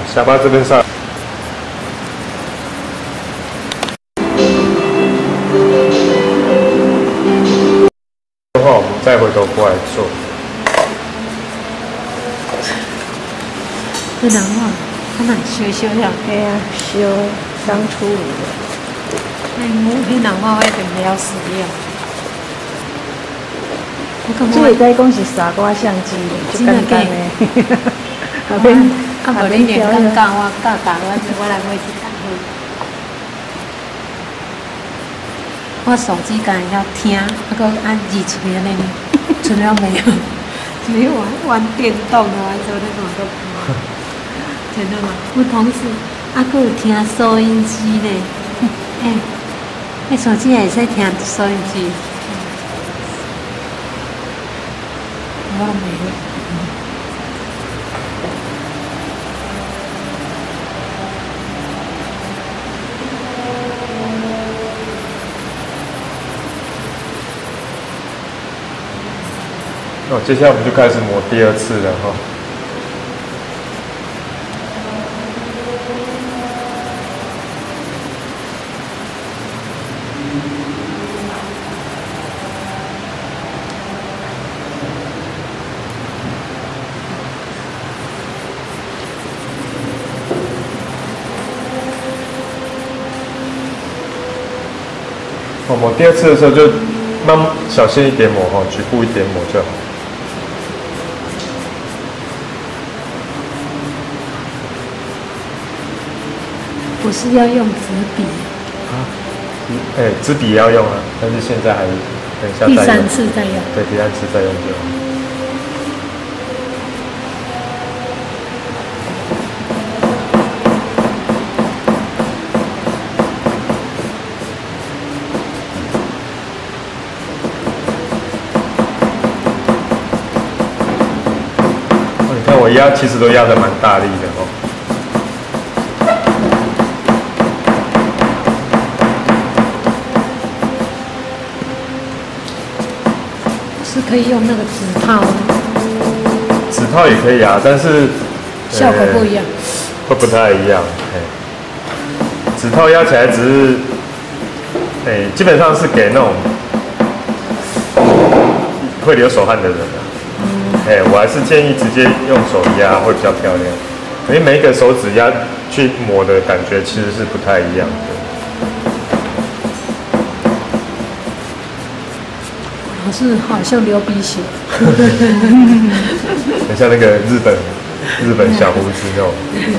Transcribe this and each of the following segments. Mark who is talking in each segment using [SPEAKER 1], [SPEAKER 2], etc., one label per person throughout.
[SPEAKER 1] 下巴这边上。的话，我们再回头过来做。
[SPEAKER 2] 这人哦，他那烧烧呀，
[SPEAKER 3] 嘿啊，烧刚出炉的。
[SPEAKER 2] 那人我一定了死了。
[SPEAKER 3] 这个在讲是傻瓜相机，就简单的。后边
[SPEAKER 2] 无你连讲教我教我来买一单去。我手机敢要听，还佫按二吹安尼呢，吹了没有？没有玩电动的，还做那种都不真的吗？我同事佫有听收音机呢，那手机也是听收音机。我没有。
[SPEAKER 1] 接下来我们就开始磨第二次了哈。磨第二次的时候就小心一点磨哈，局部一点磨就好。
[SPEAKER 2] 不是要用纸笔
[SPEAKER 1] 啊？纸笔也要用啊，但是现在还等一下再用。
[SPEAKER 2] 第三次再用。
[SPEAKER 1] 对，第三次再用就好。你看我压，其实都压得蛮大力的哦。
[SPEAKER 2] 是可以用那个指套吗？
[SPEAKER 1] 指套也可以啊，但是
[SPEAKER 2] 效果不一样，
[SPEAKER 1] 会不太一样。指套压起来只是，基本上是给那种会流手汗的人啊。我还是建议直接用手压会比较漂亮，因为每一个手指压去磨的感觉其实是不太一样的。
[SPEAKER 2] 老师好像流鼻血，
[SPEAKER 1] 很像那个日本小胡子那种。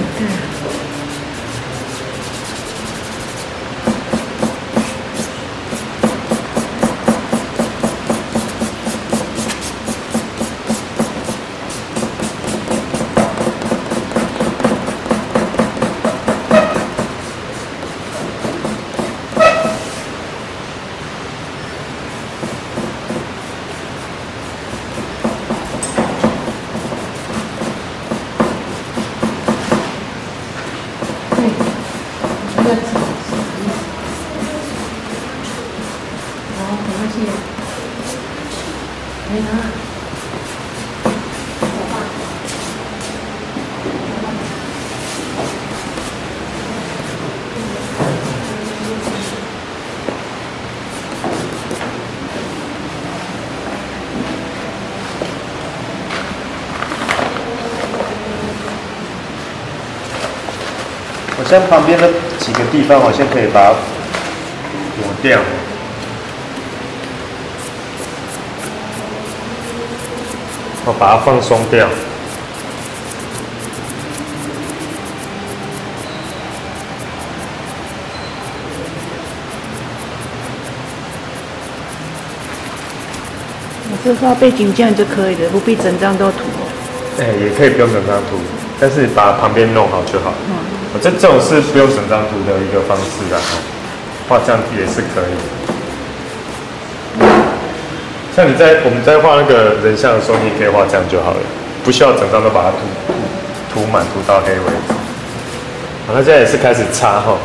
[SPEAKER 1] 我现在旁边的几个地方，我先可以把它磨掉。我把它放松掉。
[SPEAKER 3] 我是画背景这样就可以了，不必整张都涂。
[SPEAKER 1] 也可以不用整张涂，但是把旁边弄好就好了。这种是不用整张涂的一个方式啊，画这样也是可以。像我们在画那个人像的时候，你也可以画这样就好了，不需要整张都把它涂满，涂到黑为止。好，那现在也是开始擦哈。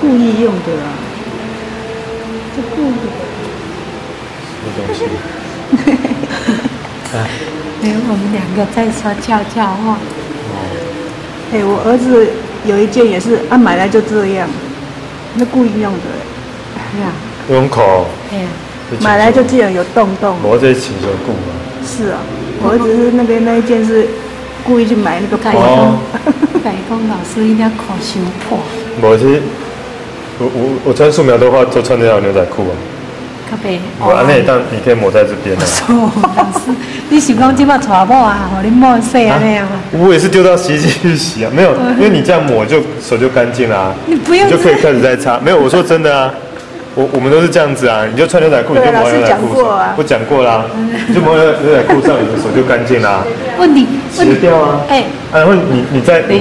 [SPEAKER 3] 故意用的啦，这故意。
[SPEAKER 1] 什么东西？
[SPEAKER 2] 没有，我们两个在说悄悄话。
[SPEAKER 3] 哎，我儿子有一件也是买来就这样，那故意用的。
[SPEAKER 2] 对啊，
[SPEAKER 1] 用口。
[SPEAKER 2] 对啊。
[SPEAKER 3] 买来就这样有洞洞。
[SPEAKER 1] 我这请求顾嘛。
[SPEAKER 3] 是啊，我儿子是那一件是故意去买那个破。
[SPEAKER 2] 改工老师一定要口修破。
[SPEAKER 1] 我其实我穿素描的话，都穿那条牛仔裤啊。
[SPEAKER 2] 咖啡。
[SPEAKER 1] 我安内当你可以抹在这边啊。
[SPEAKER 2] 老师，你是讲这把娶某啊？和你抹洗啊那样啊？
[SPEAKER 1] 我也是丢到洗衣机去洗啊，没有，因为你这样抹就手就干净啦。
[SPEAKER 2] 你不用，
[SPEAKER 1] 你就可以开始再擦。没有，我说真的啊。我们都是这样子啊，你就穿牛仔裤，你就抹牛仔裤上，我讲过啦，你就抹牛仔裤上，你的手就干净啦。
[SPEAKER 2] 问题
[SPEAKER 1] 洗得掉啊。哎，然后你再抹。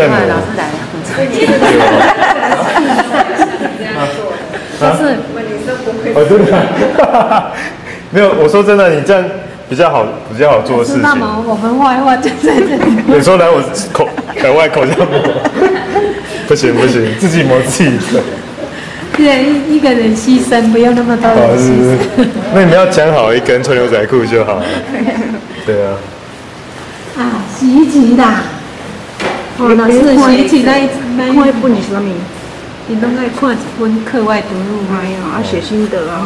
[SPEAKER 2] 是。
[SPEAKER 1] 哦，真的。没有，我说真的，你这样比较好做事情。
[SPEAKER 2] 那么我们画一画就在这里。
[SPEAKER 1] 你说来我额外口上抹，不行，自己抹自己的。
[SPEAKER 2] 对，一个人牺牲，不用那么多人牺牲。
[SPEAKER 1] 那你们要讲好一根穿牛仔裤就好了。对啊。
[SPEAKER 2] 啊，洗衣机啦！哦，老师，洗衣机那一
[SPEAKER 3] 本是什么？
[SPEAKER 2] 你拢爱看一本课外读物吗？
[SPEAKER 3] 写心得啊。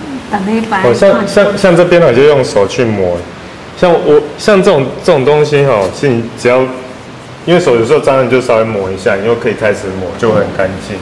[SPEAKER 1] 像这边我就用手去抹，像这种东西哈，是你只要因为手有时候脏了，你就稍微抹一下，你又可以开始抹，就会很干净。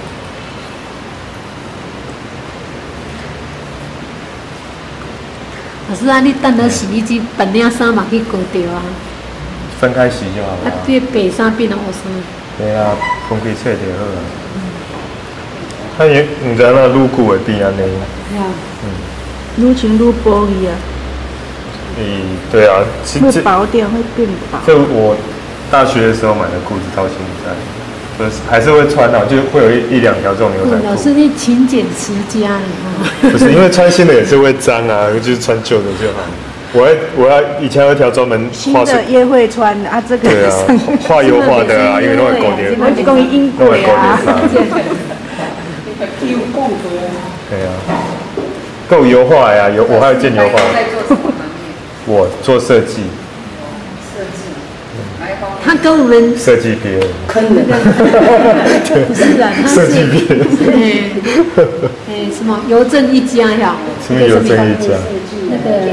[SPEAKER 2] 老师啊，你等到洗衣机本领衫嘛去割掉啊？
[SPEAKER 1] 分开洗就好了。
[SPEAKER 2] 啊，这白衫变成黑衫。
[SPEAKER 1] 对啊，分开切就好了。他也唔知那愈久会变安尼。
[SPEAKER 2] 对啊。
[SPEAKER 3] 愈清愈薄去啊。
[SPEAKER 1] 对啊，
[SPEAKER 3] 会薄掉，会变薄。
[SPEAKER 1] 这我大学的时候买的裤子到现在，就是还是会穿到，就会有一两条这种牛仔裤。
[SPEAKER 2] 老师，你勤俭持家了
[SPEAKER 1] 不是，因为穿新的也是会脏啊，就是穿旧的就好。我要以前有一条专门
[SPEAKER 3] 新的也会穿啊，这个
[SPEAKER 1] 对啊，画油画的啊，因为都会狗点，
[SPEAKER 3] 我是讲英贵啊。
[SPEAKER 1] 对啊，够油画呀，我还有件油画。我做设计。
[SPEAKER 2] 他跟我们
[SPEAKER 1] 设计别人，
[SPEAKER 2] 不是啊，他是
[SPEAKER 1] 设计别人。
[SPEAKER 2] 什么邮政一家呀？
[SPEAKER 1] 什么邮政一家？
[SPEAKER 2] 那个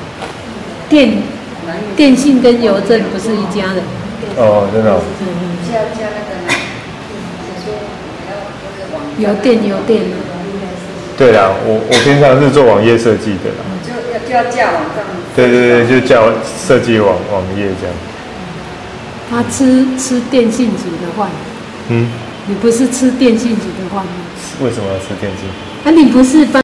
[SPEAKER 2] 电信跟邮政不是一家的。
[SPEAKER 1] 哦，真的。
[SPEAKER 2] 邮电。
[SPEAKER 1] 对啦，我平常是做网页设计的啦。
[SPEAKER 4] 就要架网上。
[SPEAKER 1] 对，就叫设计网页这样。
[SPEAKER 2] 他吃电信局的饭。
[SPEAKER 1] 嗯。
[SPEAKER 2] 你不是吃电信局的饭吗？
[SPEAKER 1] 为什么要吃电信？
[SPEAKER 2] 啊，你不是帮